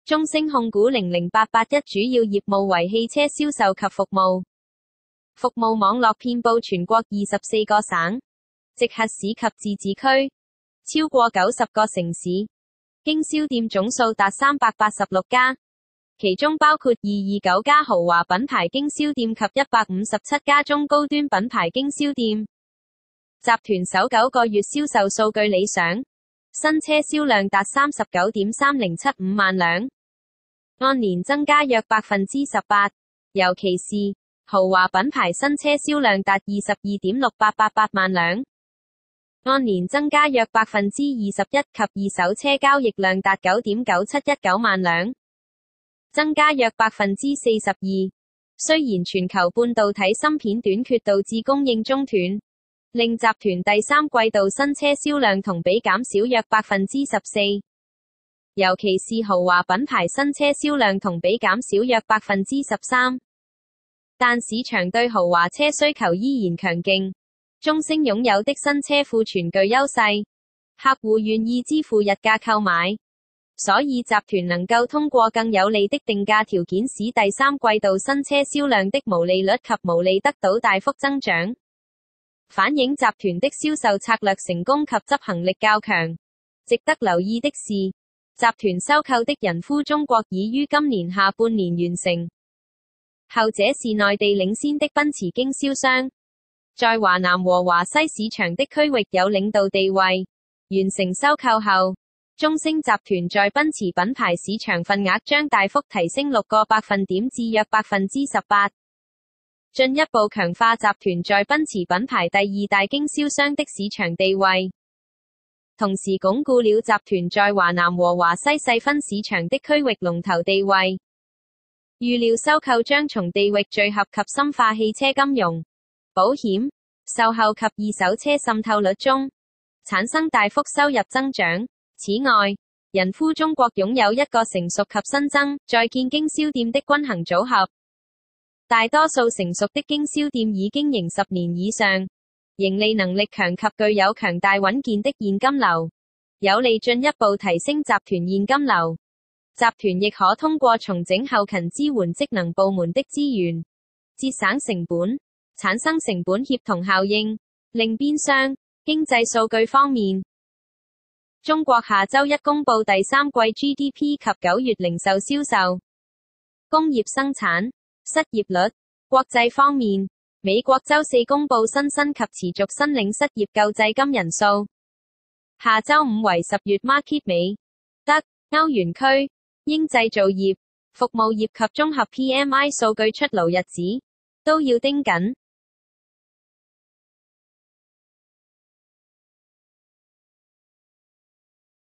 中升控股00881主要業務為汽車銷售及服務，服務網絡遍佈全國24個省、直轄市及自治區，超過90個城市，經銷店總數達386家，其中包括229家豪華品牌經銷店及157家中高端品牌經銷店。集團首9個月銷售數據理想，新車銷量達39.3075萬輛，按年增加約18%，尤其是豪華品牌新車銷量達22.6888萬輛，按年增加約21%，及二手車交易量達9.9719萬輛，增加約42%。雖然全球半導體芯片短缺導致供應中斷，令集團第三季度新車銷量同比減少約14%，尤其是豪華品牌新車銷量同比減少約13%。但市場對豪華車需求依然強勁，中升擁有的新車庫存具優勢，客戶願意支付日價購買，所以集團能夠通過更有利的定價條件使第三季度新車銷量的毛利率及毛利得到大幅增長，反映集團的銷售策略成功及執行力較強。值得留意的是，集團收購的仁孚中國已於今年下半年完成，後者是內地領先的奔馳經銷商，在華南和華西市場的區域有領導地位。完成收購後，中升集團在奔馳品牌市場份額將大幅提升6個百分點至約18%，進一步強化集團在奔馳品牌第2大經銷商的市場地位，同時鞏固了集團在華南和華西細分市場的區域龍頭地位。預料收購將從地域聚合及深化汽車金融、保險、售後及二手車滲透率中，產生大幅收入增長。此外，仁孚中國擁有一個成熟及新增在建經銷店的均衡組合，大多數成熟的經銷店已經營10年以上，盈利能力強及具有強大穩健的現金流，有利進一步提升集團現金流。集團亦可通過重整後勤支援職能部門的資源，節省成本，產生成本協同效應。另邊廂，經濟數據方面，中國下周一公布第三季 GDP 及9月零售銷售、工業生產、失業率。國際方面，美國周四公布新及持續申領失業救濟金人數，下周五為10月 Markit 美、德、歐元區、英製造業、服務業及綜合 PMI 數據出爐日子，都要盯緊。